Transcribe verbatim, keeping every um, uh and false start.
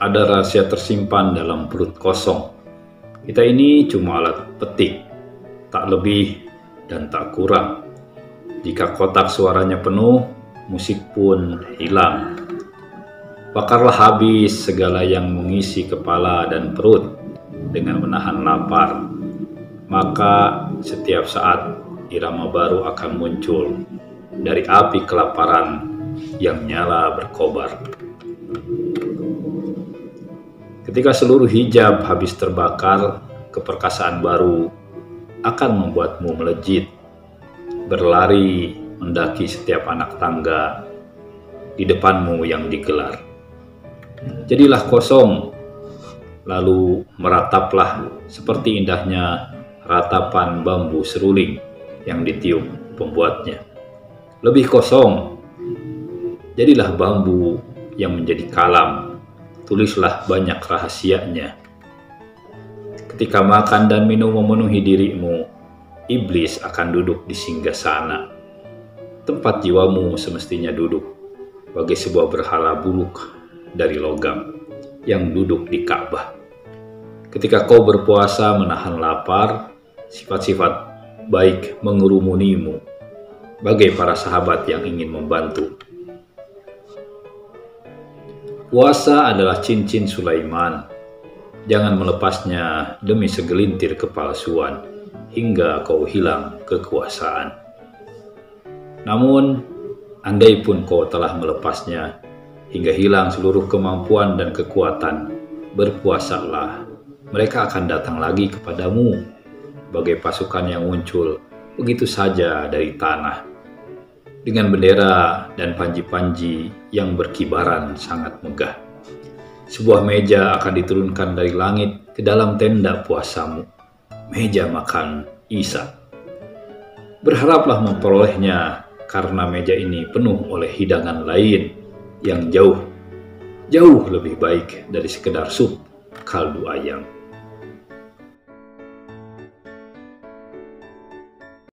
ada rahasia tersimpan dalam perut kosong. Kita ini cuma alat petik, tak lebih dan tak kurang. Jika kotak suaranya penuh, musik pun hilang. Bakarlah habis segala yang mengisi kepala dan perut dengan menahan lapar. Maka setiap saat irama baru akan muncul dari api kelaparan yang nyala berkobar. Ketika seluruh hijab habis terbakar, keperkasaan baru akan membuatmu melejit, berlari mendaki setiap anak tangga di depanmu yang digelar. Jadilah kosong, lalu merataplah seperti indahnya ratapan bambu seruling yang ditiup pembuatnya. Lebih kosong, jadilah bambu yang menjadi kalam. Tulislah banyak rahasianya. Ketika makan dan minum memenuhi dirimu, iblis akan duduk di singgasana. Tempat jiwamu semestinya duduk bagai sebuah berhala buluk dari logam yang duduk di Ka'bah. Ketika kau berpuasa menahan lapar, sifat-sifat baik mengerumunimu bagai para sahabat yang ingin membantu. Puasa adalah cincin Sulaiman. Jangan melepasnya demi segelintir kepalsuan hingga kau hilang kekuasaan. Namun, andai pun kau telah melepasnya hingga hilang seluruh kemampuan dan kekuatan, berpuasalah. Mereka akan datang lagi kepadamu bagai pasukan yang muncul begitu saja dari tanah, dengan bendera dan panji-panji yang berkibaran sangat megah. Sebuah meja akan diturunkan dari langit ke dalam tenda puasamu, meja makan Isa. Berharaplah memperolehnya, karena meja ini penuh oleh hidangan lain yang jauh, jauh lebih baik dari sekedar sup kaldu ayam.